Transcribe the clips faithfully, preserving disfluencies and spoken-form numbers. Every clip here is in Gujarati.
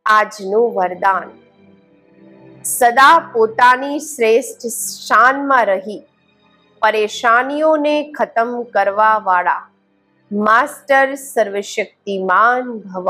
આજનું વરદાન. સદા પોતાની શ્રેષ્ઠ શાનમાં રહી પરેશાનીઓને ખતમ કરવા વાળા માસ્ટર સર્વશક્તિમાન ભવ.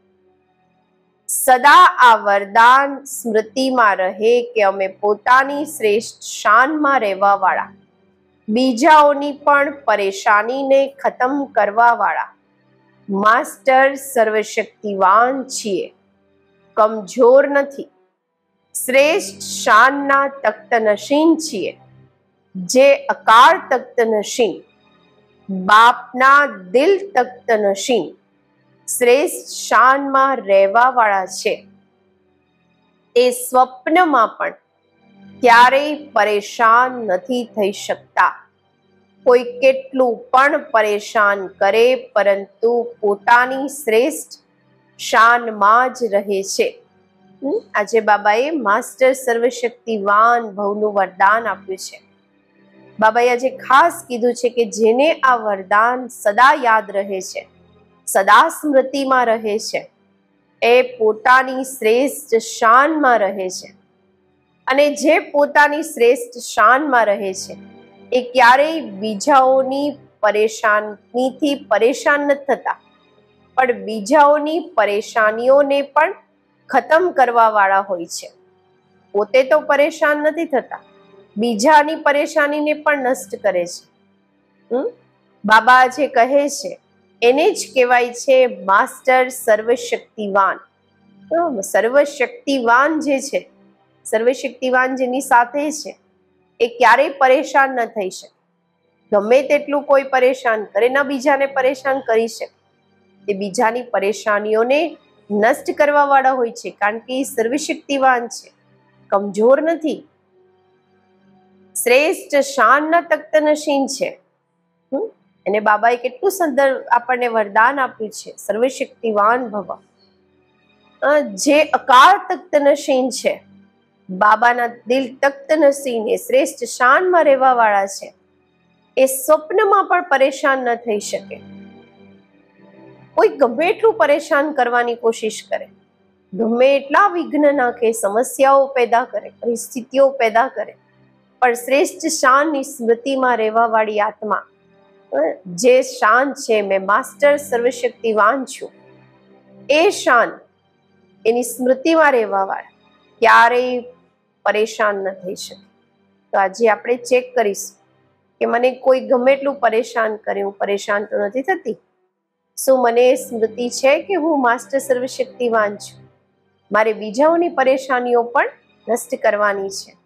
સદા આ વરદાન સ્મૃતિમાં રહે કે અમે પોતાની શ્રેષ્ઠ શાનમાં રહેવા વાળા, બીજાઓની પણ પરેશાનીને ખતમ કરવા વાળા માસ્ટર સર્વશક્તિવાન છીએ. કમજોર નથી, શ્રેષ્ઠ શાનના તખ્તનશીન છીએ. જે અકાળ તખ્તનશીન, બાપના દિલ તખ્તનશીન શ્રેષ્ઠ શાનમાં રહેવા વાળા છે. એ સ્વપ્નમાં પણ ક્યારેય પરેશાન નથી થઈ શકતા. કોઈ કેટલું પણ પરેશાન કરે પરંતુ પોતાની શ્રેષ્ઠ શાનમાં જ રહે છે. આજે બાબાએ માસ્ટર સર્વશક્તિવાન ભવનું વરદાન આપ્યું છે. બાબાએ આજે ખાસ કીધું છે કે જેને આ વરદાન સદા યાદ રહે છે, સદા સ્મૃતિમાં રહે છે, એ પોતાની શ્રેષ્ઠ શાનમાં રહે છે. અને જે પોતાની શ્રેષ્ઠ શાનમાં રહે છે એ ક્યારેય બીજાઓની પરેશાનીથી પરેશાન નથી થતા, પણ બીજાઓની પરેશાનીઓને પણ ખતમ કરવા વાળા હોય છે. પોતે તો પરેશાન નથી થતા, બીજાની પરેશાનીને પણ નષ્ટ કરે છે. બાબા જે કહે છે એને જ કહેવાય છે માસ્ટર સર્વશક્તિવાન. સર્વશક્તિવાન જે છે, સર્વશક્તિવાન જેની સાથે છે એ ક્યારેય પરેશાન ન થઈ શકે. ગમે તેટલું કોઈ પરેશાન કરે, ના બીજાને પરેશાન કરી શકે, તે બીજાની પરેશાનીઓને નષ્ટ કરવા વાળા હોય છે, કારણ કે એ સર્વશક્તિવાન છે, કમજોર નથી. શ્રેષ્ઠ શાનના તખ્તનશીન છે. એને બાબાએ કેટલું સુંદર આપણને વરદાન આપ્યું છે, સર્વશક્તિવાન ભવ. જે અકાળ તખ્તનશીન છે, બાબાના દિલ તખ્તનશીન એ શ્રેષ્ઠ શાનમાં રહેવા વાળા છે. એ સ્વપ્નમાં પણ પરેશાન ન થઈ શકે. કોઈ ગમે એટલું પરેશાન કરવાની કોશિશ કરે, ગમે એટલા વિઘ્ન નાખે, સમસ્યાઓ પેદા કરે, પરિસ્થિતિઓ પેદા કરે, પણ શ્રેષ્ઠ શાનની સ્મૃતિમાં રહેવા વાળી આત્મા, જે શાન છે મેં માસ્ટર સર્વશક્તિવાન છું, એ શાન એની સ્મૃતિમાં રહેવા વાળા ક્યારેય પરેશાન ન થઈ શકે. તો આજે આપણે ચેક કરીશું કે મને કોઈ ગમે એટલું પરેશાન કરે, હું પરેશાન તો નથી થતી. શું મને સ્મૃતિ છે કે હું માસ્ટર સર્વશક્તિવાન છું? મારે બીજાઓની પરેશાનીઓ પણ નષ્ટ કરવાની છે.